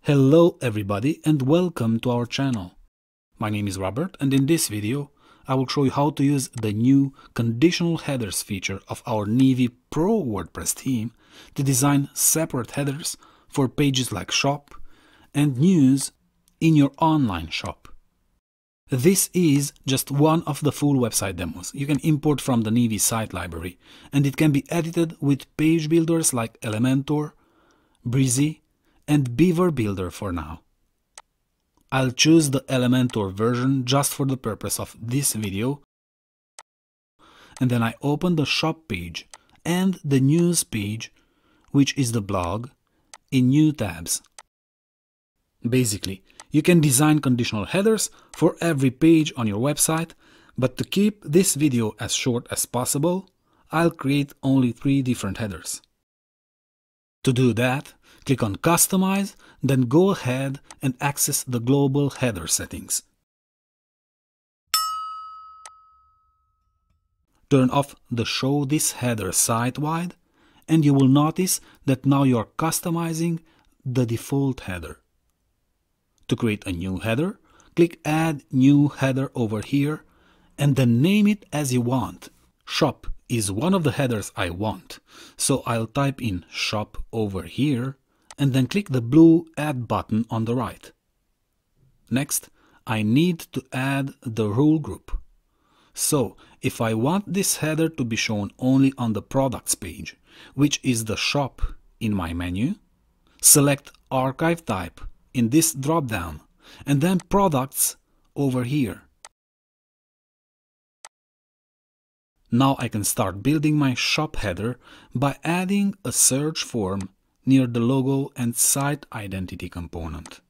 Hello everybody and welcome to our channel. My name is Robert and in this video I will show you how to use the new conditional headers feature of our Neve Pro WordPress theme to design separate headers for pages like shop and news in your online shop. This is just one of the full website demos you can import from the Neve site library, and it can be edited with page builders like Elementor, Breezy and Beaver Builder for now. I'll choose the Elementor version just for the purpose of this video, and then I open the shop page and the news page, which is the blog, in new tabs. Basically, you can design conditional headers for every page on your website, but to keep this video as short as possible, I'll create only 3 different headers. To do that, click on Customize, then go ahead and access the global header settings. Turn off the Show this header site-wide, and you will notice that now you are customizing the default header. To create a new header, click Add New Header over here, and then name it as you want. Shop is one of the headers I want, so I'll type in shop over here and then click the blue Add button on the right. Next, I need to add the rule group. So, if I want this header to be shown only on the products page, which is the shop in my menu, select archive type in this drop-down and then products over here. Now I can start building my shop header by adding a search form near the logo and site identity component.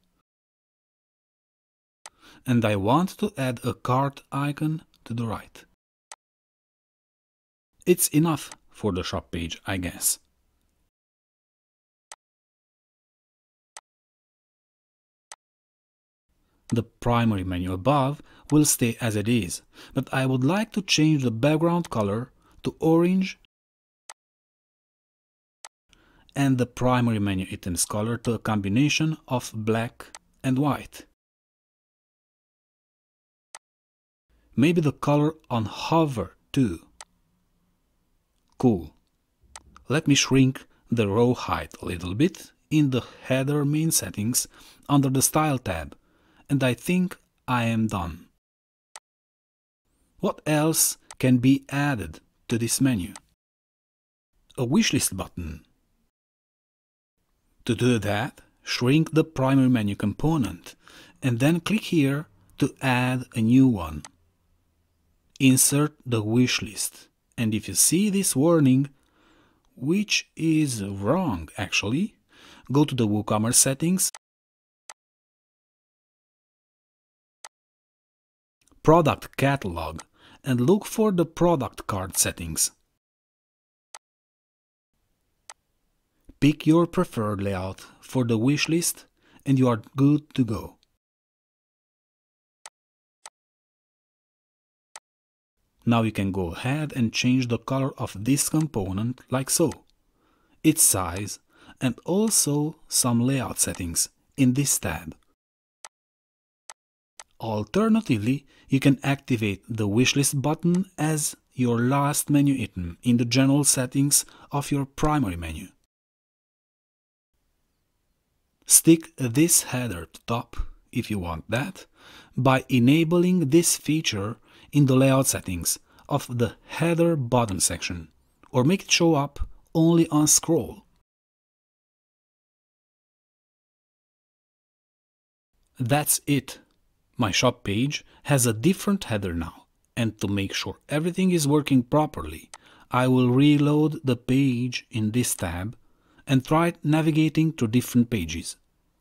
And I want to add a cart icon to the right. It's enough for the shop page, I guess. The primary menu above will stay as it is, but I would like to change the background color to orange and the primary menu items color to a combination of black and white. Maybe the color on hover too. Cool. Let me shrink the row height a little bit in the header main settings under the Style tab, and I think I am done. What else can be added to this menu? A wishlist button. To do that, shrink the primary menu component and then click here to add a new one. Insert the wishlist, and if you see this warning, which is wrong actually, go to the WooCommerce settings, Product Catalog, and look for the product card settings. Pick your preferred layout for the wishlist and you are good to go. Now you can go ahead and change the color of this component like so, its size, and also some layout settings in this tab. Alternatively, you can activate the wishlist button as your last menu item in the general settings of your primary menu. Stick this header to top, if you want that, by enabling this feature in the layout settings of the header bottom section, or make it show up only on scroll. That's it. My shop page has a different header now, and to make sure everything is working properly, I will reload the page in this tab and try navigating to different pages.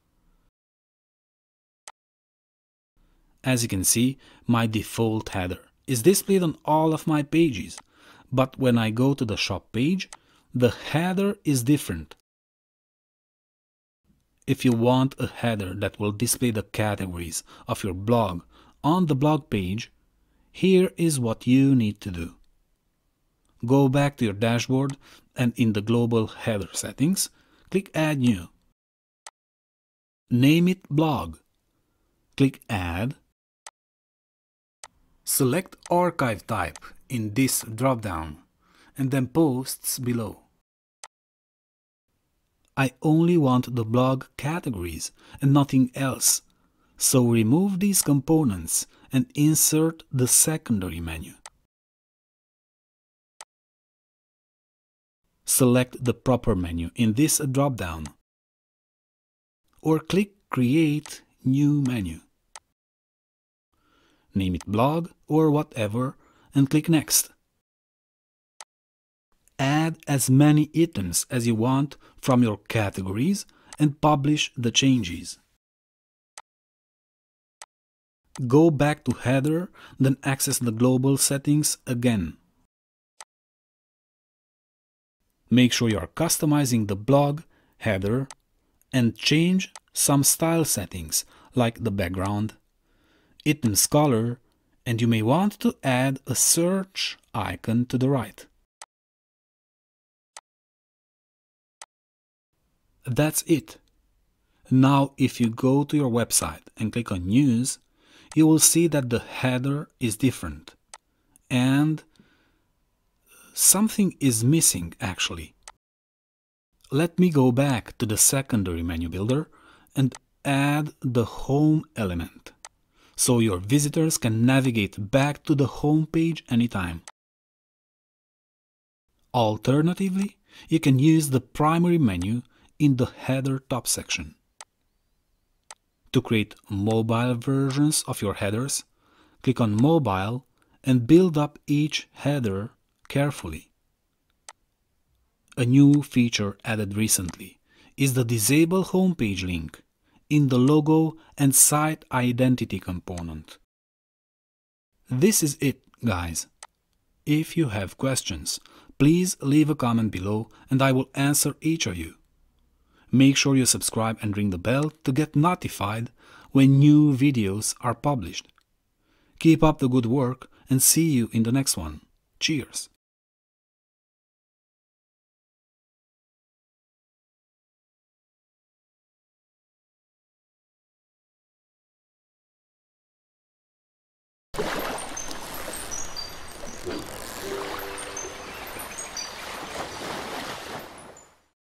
As you can see, my default header is displayed on all of my pages, but when I go to the shop page, the header is different. If you want a header that will display the categories of your blog on the blog page, here is what you need to do. Go back to your dashboard and in the global header settings, click Add New. Name it blog. Click Add. Select Archive Type in this drop-down and then Posts below. I only want the blog categories and nothing else, so remove these components and insert the secondary menu. Select the proper menu in this drop-down or click Create New Menu. Name it blog or whatever and click Next. Add as many items as you want from your categories and publish the changes. Go back to Header, then access the global settings again. Make sure you are customizing the blog header and change some style settings like the background, items color, and you may want to add a search icon to the right. That's it. Now if you go to your website and click on News, you will see that the header is different and something is missing actually. Let me go back to the secondary menu builder and add the home element, so your visitors can navigate back to the home page anytime. Alternatively, you can use the primary menu in the header top section. To create mobile versions of your headers, click on Mobile and build up each header carefully. A new feature added recently is the Disable Homepage link in the logo and site identity component. This is it, guys. If you have questions, please leave a comment below and I will answer each of you. Make sure you subscribe and ring the bell to get notified when new videos are published. Keep up the good work and see you in the next one. Cheers!